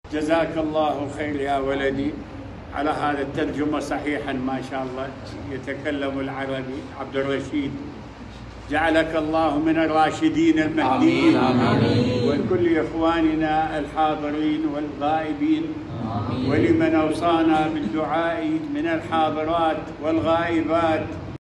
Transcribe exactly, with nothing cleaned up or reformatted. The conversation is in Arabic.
جزاك الله خير يا ولدي على هذا الترجمة صحيحا ما شاء الله يتكلم العربي. عبد الرشيد جعلك الله من الراشدين المهديين. آمين. ولكل إخواننا الحاضرين والغائبين. آمين. ولمن أوصانا بالدعاء من الحاضرات والغائبات